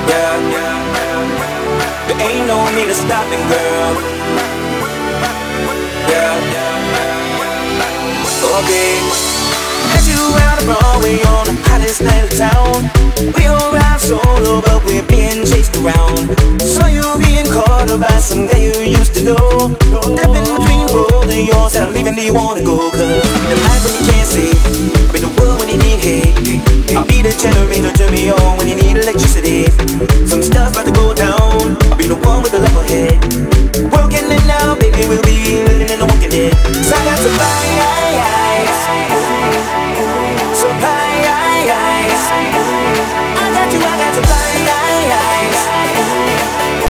Yeah, there ain't no need to stop it, girl. Yeah, okay. Met you out of Broadway on the hottest night of town. We don't ride solo, but we're being chased around. Saw you being caught up by some guy you used to know. Stepping between both of yours and leaving, do you wanna go? Cause the life when you can't see, I'll be the world when you need hate. I'll be the generator, turn me on when you need electricity. Some stuff's about to go down, I'll be the one with the level head.